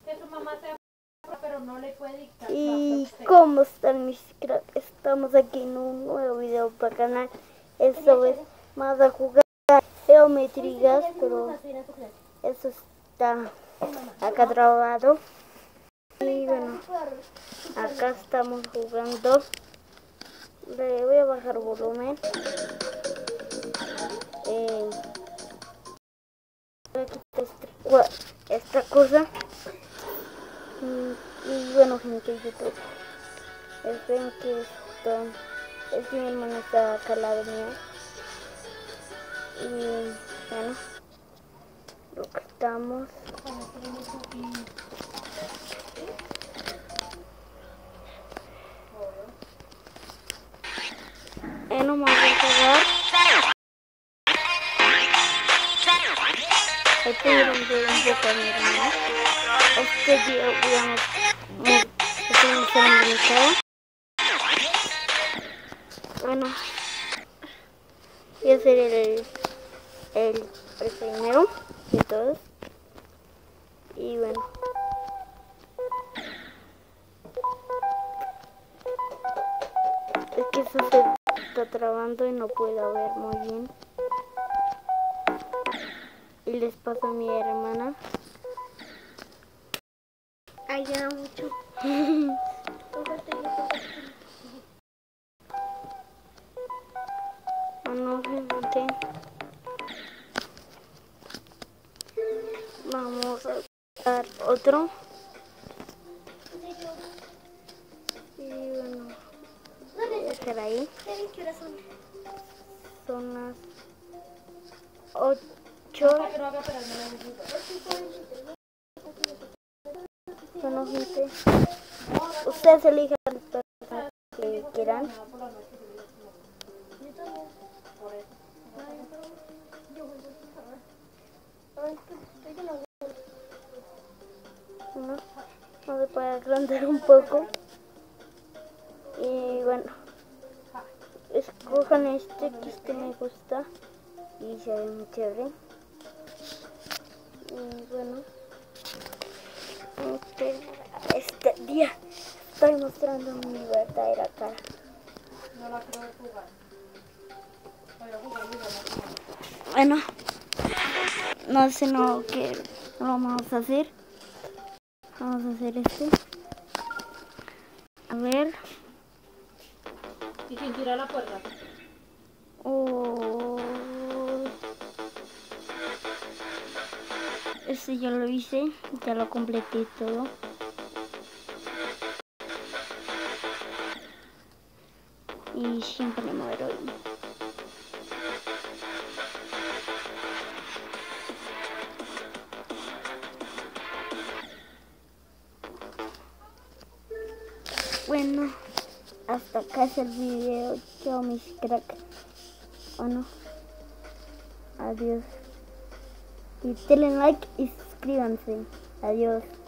Y cómo están mis cracks, estamos aquí en un nuevo video para el canal. Esta vez más a jugar geometrías, pero eso está acá trabado. Y bueno, acá estamos jugando. Le voy a bajar volumen. Voy a quitar esta cosa. Y bueno, gente de YouTube, esperen que esto es que mi hermano está acá al lado mío. Y bueno, lo que estamos no me voy a pegar. Hay que ir un poco a mi hermano. Este día voy a hacer un brincado. Bueno, voy a hacer el primero de todos. Y bueno, es que eso se está trabando y no puedo ver muy bien. Y les paso a mi hermana. Ay, ya mucho. Bueno, gente, vamos a dar otro. Y bueno, voy a dejar ahí. ¿Qué horas son? Son las 8. Bueno, gente, ustedes elijan las personas que quieran. Vamos a poder agrandar un poco. Y bueno, escojan que me gusta y se ve muy chévere. Y bueno, este día estoy mostrando mi verdadera cara. Bueno, no sé qué vamos a hacer. Vamos a hacer este. A ver. ¿Y quién tira la puerta? Este ya lo hice, ya lo completé todo. Y siempre me muero. Bueno, hasta acá es el video. Chao mis cracks. Bueno, adiós. Y denle like y suscríbanse. Adiós.